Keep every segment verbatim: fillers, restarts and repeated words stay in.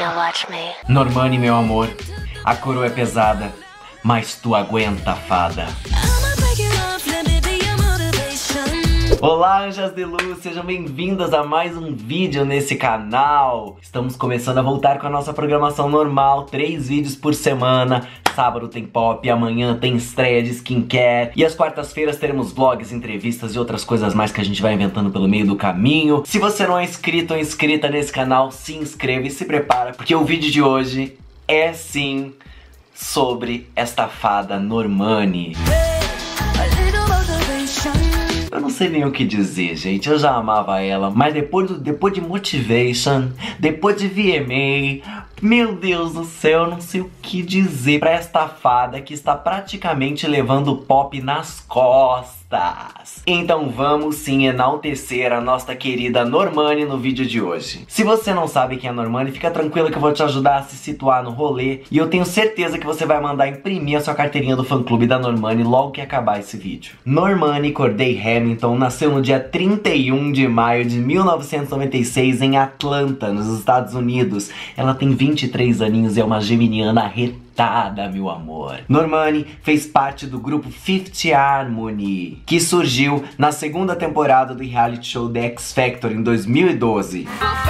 Now watch me. Normani, meu amor, a coroa é pesada, mas tu aguenta, fada. Olá, anjas de luz, sejam bem-vindas a mais um vídeo nesse canal. Estamos começando a voltar com a nossa programação normal, três vídeos por semana. Sábado tem pop, amanhã tem estreia de skincare e às quartas-feiras teremos vlogs, entrevistas e outras coisas mais que a gente vai inventando pelo meio do caminho. Se você não é inscrito ou inscrita nesse canal, se inscreva e se prepara, porque o vídeo de hoje é sim sobre esta fada Normani. Eu não sei nem o que dizer, gente. Eu já amava ela, mas depois, do, depois de Motivation, depois de V M A, meu Deus do céu, eu não sei o que dizer pra esta fada que está praticamente levando o pop nas costas. Então vamos sim enaltecer a nossa querida Normani no vídeo de hoje. Se você não sabe quem é a Normani, fica tranquila que eu vou te ajudar a se situar no rolê. E eu tenho certeza que você vai mandar imprimir a sua carteirinha do fã-clube da Normani logo que acabar esse vídeo. Normani Corday Hamilton nasceu no dia trinta e um de maio de mil novecentos e noventa e seis em Atlanta, nos Estados Unidos. Ela tem vinte e três aninhos e é uma geminiana retada, meu amor. Normani fez parte do grupo Fifth Harmony, que surgiu na segunda temporada do reality show The X Factor em dois mil e doze.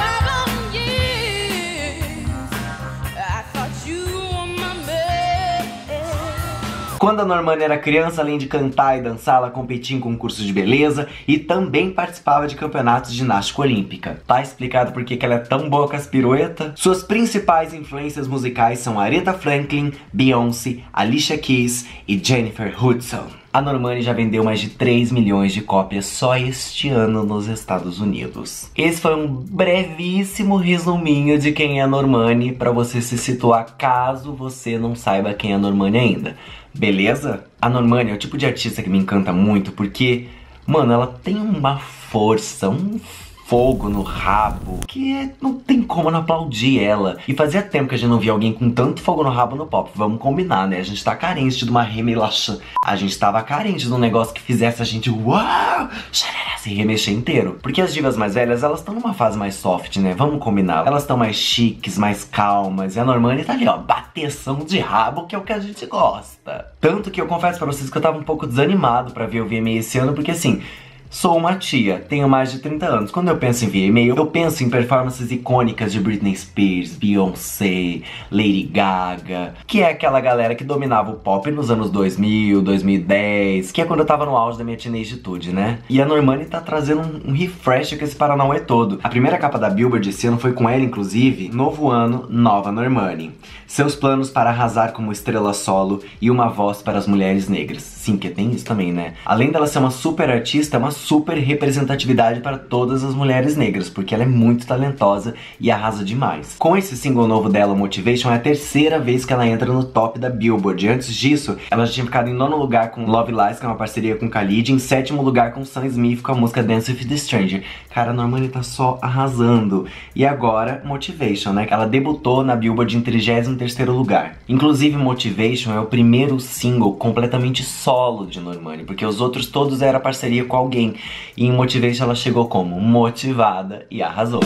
Quando a Normani era criança, além de cantar e dançar, ela competia em concursos de beleza e também participava de campeonatos de ginástica olímpica. Tá explicado por que ela é tão boa com as piruetas? Suas principais influências musicais são Aretha Franklin, Beyoncé, Alicia Keys e Jennifer Hudson. A Normani já vendeu mais de três milhões de cópias só este ano nos Estados Unidos. Esse foi um brevíssimo resuminho de quem é a Normani, pra você se situar caso você não saiba quem é a Normani ainda. Beleza? A Normani é o tipo de artista que me encanta muito porque, mano, ela tem uma força, um fogo no rabo, que é, não tem como não aplaudir ela. E fazia tempo que a gente não via alguém com tanto fogo no rabo no pop. Vamos combinar, né? A gente tá carente de uma remelaxa. A gente tava carente de um negócio que fizesse a gente, uau, se remexer inteiro. Porque as divas mais velhas, elas estão numa fase mais soft, né? Vamos combinar. Elas estão mais chiques, mais calmas. E a Normani tá ali, ó, bateção de rabo, que é o que a gente gosta. Tanto que eu confesso pra vocês que eu tava um pouco desanimado pra ver o V M A esse ano, porque assim, sou uma tia, tenho mais de trinta anos. Quando eu penso em V M A, eu penso em performances icônicas de Britney Spears, Beyoncé, Lady Gaga, que é aquela galera que dominava o pop nos anos dois mil, dois mil e dez, que é quando eu tava no auge da minha teenageitude, né? E a Normani tá trazendo um, um refresh com esse Paranauê todo. A primeira capa da Billboard esse ano foi com ela, inclusive. Novo ano, nova Normani. Seus planos para arrasar como estrela solo e uma voz para as mulheres negras. Sim, que tem isso também, né? Além dela ser uma super artista, é uma super representatividade para todas as mulheres negras, porque ela é muito talentosa e arrasa demais. Com esse single novo dela, Motivation, é a terceira vez que ela entra no top da Billboard. Antes disso, ela já tinha ficado em nono lugar com Love Lies, que é uma parceria com Khalid, e em sétimo lugar com Sam Smith com a música Dance with the Stranger. Cara, a Normani tá só arrasando. E agora, Motivation, né? Ela debutou na Billboard em trigésimo terceiro lugar. Inclusive, Motivation é o primeiro single completamente solo de Normani, porque os outros todos eram parceria com alguém. E em Motivation ela chegou como motivada e arrasou.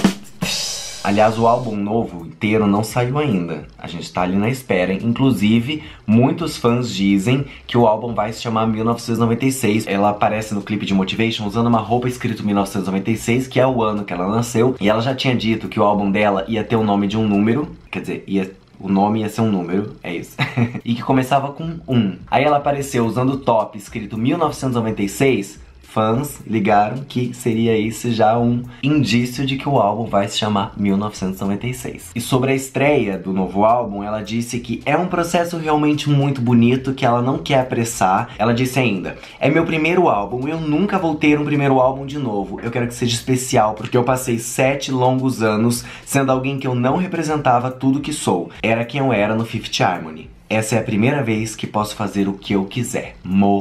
Aliás, o álbum novo inteiro não saiu ainda. A gente tá ali na espera. Inclusive, muitos fãs dizem que o álbum vai se chamar mil novecentos e noventa e seis. Ela aparece no clipe de Motivation usando uma roupa escrito mil novecentos e noventa e seis, que é o ano que ela nasceu. E ela já tinha dito que o álbum dela ia ter o nome de um número. Quer dizer, ia... o nome ia ser um número, é isso. E que começava com um. Aí ela apareceu usando o top escrito mil novecentos e noventa e seis. Fãs ligaram que seria esse já um indício de que o álbum vai se chamar mil novecentos e noventa e seis. E sobre a estreia do novo álbum, ela disse que é um processo realmente muito bonito, que ela não quer apressar. Ela disse ainda: é meu primeiro álbum, eu nunca vou ter um primeiro álbum de novo. Eu quero que seja especial, porque eu passei sete longos anos sendo alguém que eu não representava tudo que sou. Era quem eu era no Fifth Harmony. Essa é a primeira vez que posso fazer o que eu quiser.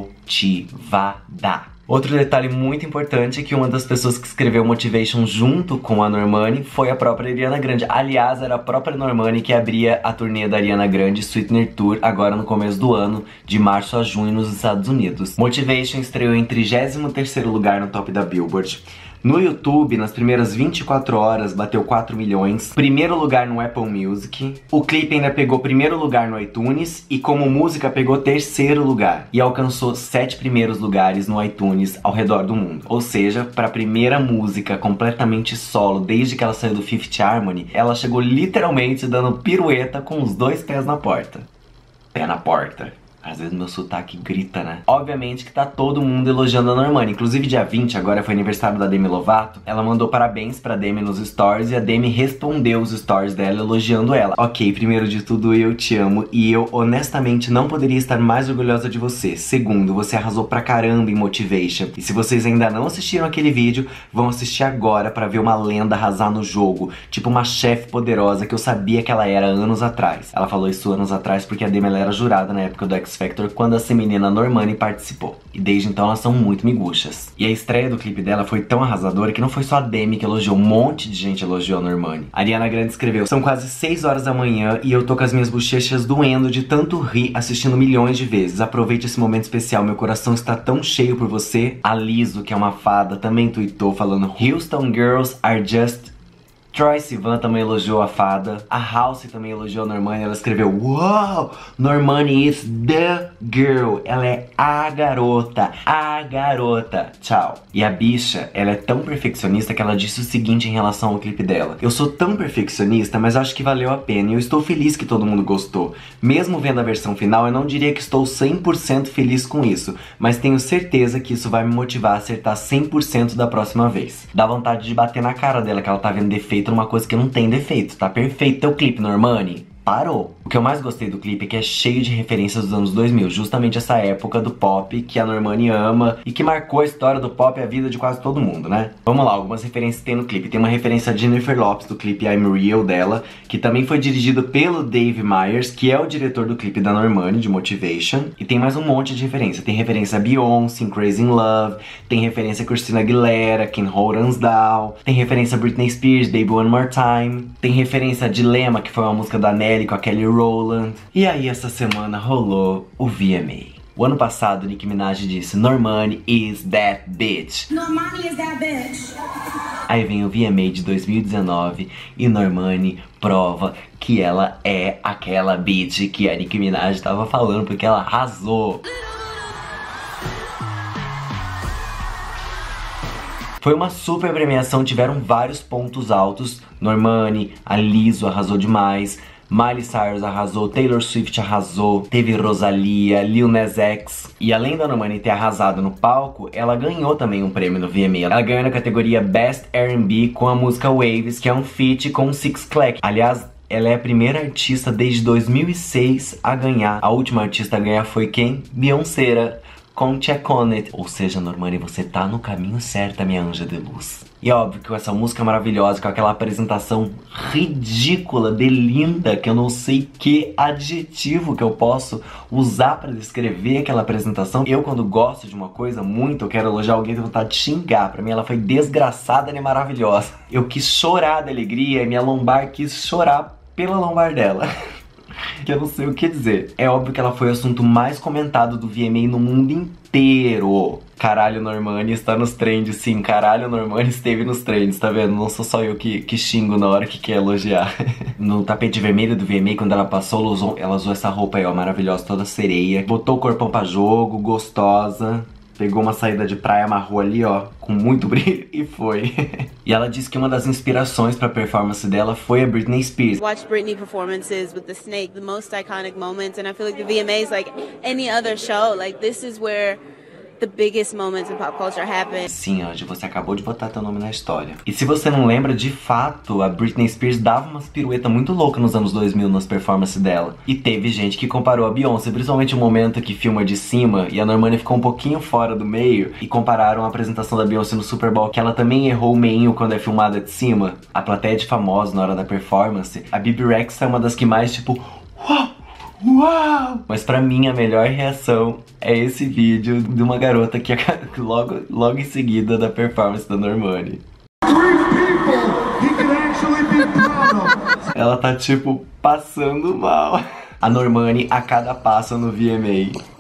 Motivada. Outro detalhe muito importante é que uma das pessoas que escreveu Motivation junto com a Normani foi a própria Ariana Grande. Aliás, era a própria Normani que abria a turnê da Ariana Grande, Sweetener Tour, agora no começo do ano, de março a junho nos Estados Unidos. Motivation estreou em trigésimo terceiro lugar no top da Billboard. No YouTube, nas primeiras vinte e quatro horas, bateu quatro milhões. Primeiro lugar no Apple Music. O clipe ainda pegou primeiro lugar no iTunes e como música pegou terceiro lugar. E alcançou sete primeiros lugares no iTunes ao redor do mundo. Ou seja, para a primeira música completamente solo desde que ela saiu do Fifth Harmony, ela chegou literalmente dando pirueta com os dois pés na porta. Pé na porta. Às vezes meu sotaque grita, né? Obviamente que tá todo mundo elogiando a Normani. Inclusive dia vinte, agora foi aniversário da Demi Lovato. Ela mandou parabéns pra Demi nos stories e a Demi respondeu os stories dela elogiando ela. Ok, primeiro de tudo, eu te amo e eu honestamente não poderia estar mais orgulhosa de você. Segundo, você arrasou pra caramba em Motivation. E se vocês ainda não assistiram aquele vídeo, vão assistir agora pra ver uma lenda arrasar no jogo. Tipo uma chefe poderosa que eu sabia que ela era anos atrás. Ela falou isso anos atrás porque a Demi ela era jurada na época do X Factor quando essa menina Normani participou. E desde então elas são muito miguxas. E a estreia do clipe dela foi tão arrasadora que não foi só a Demi que elogiou, um monte de gente elogiou a Normani. A Ariana Grande escreveu: são quase seis horas da manhã e eu tô com as minhas bochechas doendo de tanto rir assistindo milhões de vezes. Aproveite esse momento especial, meu coração está tão cheio por você. A Lizzo, que é uma fada, também tweetou falando: Houston Girls are just... Troye Sivan também elogiou a fada. A Halsey também elogiou a Normani. Ela escreveu: Uau! Normani is the girl. Ela é a garota. A garota. Tchau. E a bicha, ela é tão perfeccionista que ela disse o seguinte em relação ao clipe dela: eu sou tão perfeccionista, mas acho que valeu a pena. E eu estou feliz que todo mundo gostou. Mesmo vendo a versão final, eu não diria que estou cem por cento feliz com isso, mas tenho certeza que isso vai me motivar a acertar cem por cento da próxima vez. Dá vontade de bater na cara dela que ela tá vendo defeito numa coisa que não tem defeito. Tá perfeito teu clipe, Normani. Parou. O que eu mais gostei do clipe é que é cheio de referências dos anos dois mil, justamente essa época do pop que a Normani ama e que marcou a história do pop e a vida de quase todo mundo, né? Vamos lá, algumas referências tem no clipe. Tem uma referência a Jennifer Lopez do clipe I'm Real dela, que também foi dirigido pelo Dave Meyers, que é o diretor do clipe da Normani, de Motivation. E tem mais um monte de referência. Tem referência a Beyoncé, Crazy in Love, tem referência a Christina Aguilera, Ken Holmes Down, tem referência a Britney Spears, Baby One More Time, tem referência a Dilemma, que foi uma música da Nelly com a Kelly Rowland. E aí essa semana rolou o V M A. O ano passado, Nicki Minaj disse: Normani is that bitch. Normani is that bitch. Aí vem o V M A de dois mil e dezenove e Normani prova que ela é aquela bitch que a Nicki Minaj tava falando, porque ela arrasou. Foi uma super premiação, tiveram vários pontos altos. Normani, a Lizzo arrasou demais, Miley Cyrus arrasou, Taylor Swift arrasou, teve Rosalia, Lil Nas X. E além da Normani ter arrasado no palco, ela ganhou também um prêmio no V M A. Ela ganhou na categoria Best R and B com a música Waves, que é um feat com Six Clack. Aliás, ela é a primeira artista desde dois mil e seis a ganhar. A última artista a ganhar foi quem? Beyoncé, com Check On It. Ou seja, Normani, você tá no caminho certo, minha anja de luz. E é óbvio que com essa música maravilhosa, com aquela apresentação ridícula, de linda, que eu não sei que adjetivo que eu posso usar pra descrever aquela apresentação. Eu, quando gosto de uma coisa muito, eu quero elogiar alguém, tenho vontade de xingar. Pra mim ela foi desgraçada e maravilhosa. Eu quis chorar de alegria e minha lombar quis chorar pela lombar dela. Que eu não sei o que dizer. É óbvio que ela foi o assunto mais comentado do V M A no mundo inteiro. Caralho, Normani está nos trends, sim. Caralho, Normani esteve nos trends, tá vendo? Não sou só eu que, que xingo na hora que quer elogiar. No tapete vermelho do V M A, quando ela passou, ela usou, ela usou essa roupa aí, ó, maravilhosa, toda sereia. Botou o corpão pra jogo, gostosa. Pegou uma saída de praia, amarrou ali, ó, com muito brilho e foi. E ela disse que uma das inspirações pra performance dela foi a Britney Spears. Watch Britney performances with the snake, the most iconic moments, and I feel like the V M A is like any other show. Like this is where the biggest moments in pop culture happen. Sim, Anjo, você acabou de botar teu nome na história. E se você não lembra, de fato, a Britney Spears dava umas piruetas muito loucas nos anos dois mil nas performances dela. E teve gente que comparou a Beyoncé, principalmente o momento que filma de cima e a Normani ficou um pouquinho fora do meio, e compararam a apresentação da Beyoncé no Super Bowl, que ela também errou o meinho quando é filmada de cima. A plateia de famosos na hora da performance, a Bibi Rexha é uma das que mais, tipo, uau! Uau! Mas pra mim a melhor reação é esse vídeo de uma garota que logo, logo em seguida da performance da Normani. Ela tá tipo passando mal. A Normani a cada passo no V M A.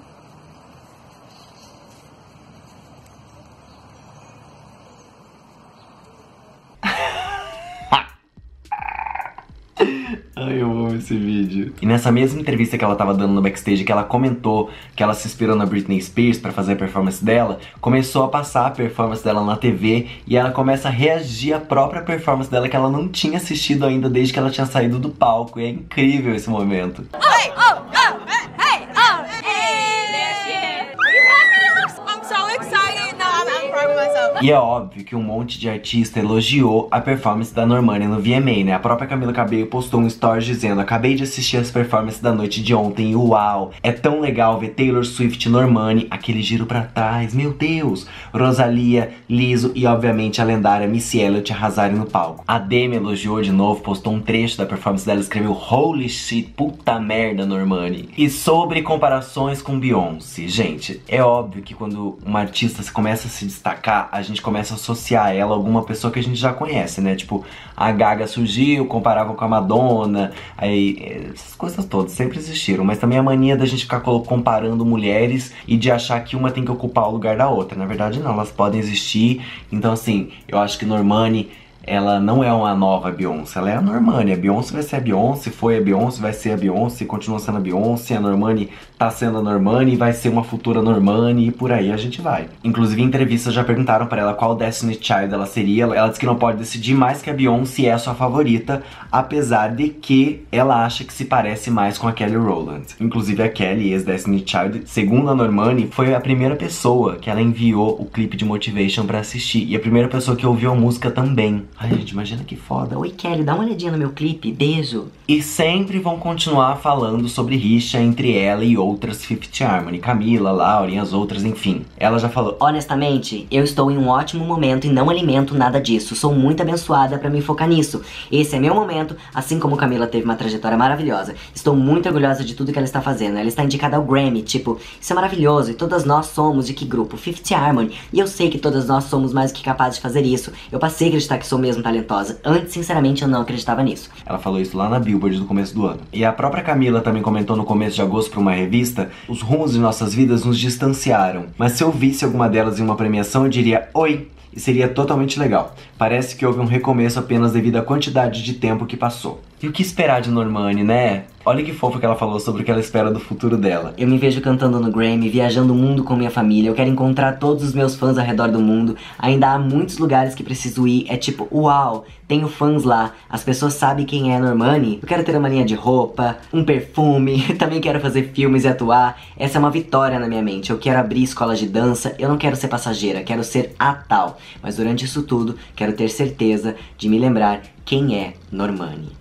esse vídeo. E nessa mesma entrevista que ela tava dando no backstage, que ela comentou que ela se inspirou na Britney Spears pra fazer a performance dela, começou a passar a performance dela na T V e ela começa a reagir à própria performance dela que ela não tinha assistido ainda desde que ela tinha saído do palco. E é incrível esse momento. Hey, oh, oh, hey, oh, hey, there she is. Are you happy? I'm so excited. No, I'm, I'm proud of myself. E é óbvio que um monte de artista elogiou a performance da Normani no V M A, né? A própria Camila Cabello postou um story dizendo: acabei de assistir as performances da noite de ontem, uau! É tão legal ver Taylor Swift e Normani, aquele giro pra trás, meu Deus! Rosalia, Lizzo e obviamente a lendária Missy Elliott arrasarem no palco. A Demi elogiou de novo, postou um trecho da performance dela e escreveu: holy shit, puta merda, Normani. E sobre comparações com Beyoncé, gente, é óbvio que quando uma artista começa a se destacar, a gente começa a associar ela a alguma pessoa que a gente já conhece, né? Tipo, a Gaga surgiu, comparavam com a Madonna, aí essas coisas todas sempre existiram, mas também a mania da gente ficar comparando mulheres e de achar que uma tem que ocupar o lugar da outra. Na verdade não, elas podem existir. Então assim, eu acho que Normani, ela não é uma nova Beyoncé, ela é a Normani. A Beyoncé vai ser a Beyoncé, foi a Beyoncé, vai ser a Beyoncé, continua sendo a Beyoncé, a Normani tá sendo a Normani, vai ser uma futura Normani e por aí a gente vai. Inclusive em entrevistas já perguntaram pra ela qual Destiny Child ela seria, ela disse que não pode decidir mais, que a Beyoncé é a sua favorita, apesar de que ela acha que se parece mais com a Kelly Rowland. Inclusive a Kelly, ex-Destiny Child, segundo a Normani, foi a primeira pessoa que ela enviou o clipe de Motivation pra assistir, e a primeira pessoa que ouviu a música também. Ai, gente, imagina que foda. Oi, Kelly, dá uma olhadinha no meu clipe, beijo. E sempre vão continuar falando sobre rixa entre ela e outras Fifth Harmony, Camila, Lauren, as outras, enfim. Ela já falou: honestamente, eu estou em um ótimo momento e não alimento nada disso. Sou muito abençoada pra me focar nisso. Esse é meu momento, assim como Camila teve uma trajetória maravilhosa. Estou muito orgulhosa de tudo que ela está fazendo. Ela está indicada ao Grammy, tipo, isso é maravilhoso. E todas nós somos de que grupo? Fifth Harmony. E eu sei que todas nós somos mais do que capazes de fazer isso. Eu passei a acreditar que sou mesmo talentosa. Antes, sinceramente, eu não acreditava nisso. Ela falou isso lá na Billboard no começo do ano. E a própria Camila também comentou no começo de agosto pra uma revista: os rumos de nossas vidas nos distanciaram, mas se eu visse alguma delas em uma premiação, eu diria oi, e seria totalmente legal. Parece que houve um recomeço apenas devido à quantidade de tempo que passou. E o que esperar de Normani, né? Olha que fofo que ela falou sobre o que ela espera do futuro dela. Eu me vejo cantando no Grammy, viajando o mundo com minha família. Eu quero encontrar todos os meus fãs ao redor do mundo. Ainda há muitos lugares que preciso ir. É tipo, uau, tenho fãs lá. As pessoas sabem quem é a Normani. Eu quero ter uma linha de roupa, um perfume. Também quero fazer filmes e atuar. Essa é uma vitória na minha mente. Eu quero abrir escolas de dança. Eu não quero ser passageira, quero ser a tal. Mas durante isso tudo, quero ter certeza de me lembrar quem é Normani.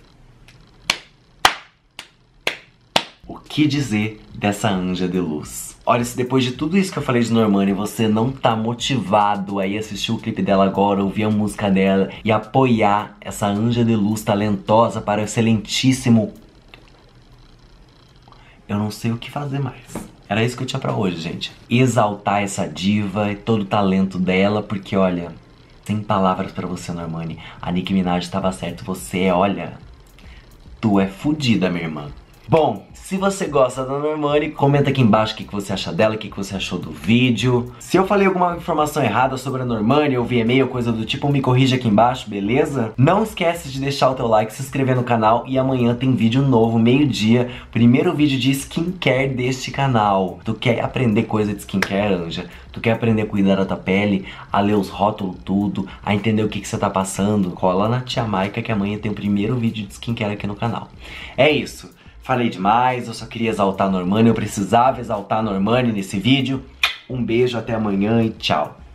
O que dizer dessa anja de luz? Olha, se depois de tudo isso que eu falei de Normani, você não tá motivado a ir assistir o clipe dela agora, ouvir a música dela e apoiar essa anja de luz talentosa para o excelentíssimo... eu não sei o que fazer mais. Era isso que eu tinha pra hoje, gente. Exaltar essa diva e todo o talento dela, porque olha, sem palavras pra você, Normani. A Nicki Minaj tava certo, você, olha, tu é fodida, minha irmã. Bom, se você gosta da Normani, comenta aqui embaixo o que você acha dela, o que você achou do vídeo. Se eu falei alguma informação errada sobre a Normani ou V M A ou coisa do tipo, me corrija aqui embaixo, beleza? Não esquece de deixar o teu like, se inscrever no canal e amanhã tem vídeo novo, meio-dia, primeiro vídeo de skincare deste canal. Tu quer aprender coisa de skincare, Anja? Tu quer aprender a cuidar da tua pele, a ler os rótulos tudo, a entender o que que você tá passando? Cola na tia Maica que amanhã tem o primeiro vídeo de skincare aqui no canal. É isso. Falei demais, eu só queria exaltar a Normani, eu precisava exaltar a Normani nesse vídeo. Um beijo, até amanhã e tchau.